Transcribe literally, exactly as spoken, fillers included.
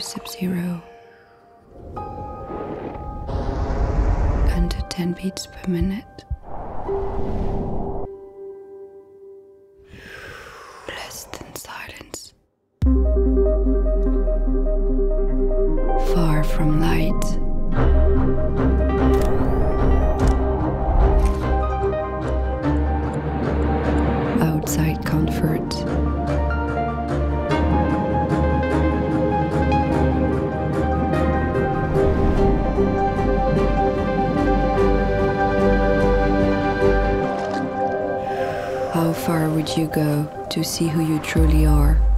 sub-zero and at ten beats per minute. Blessed in silence, far from light. Outside comfort. How far would you go to see who you truly are?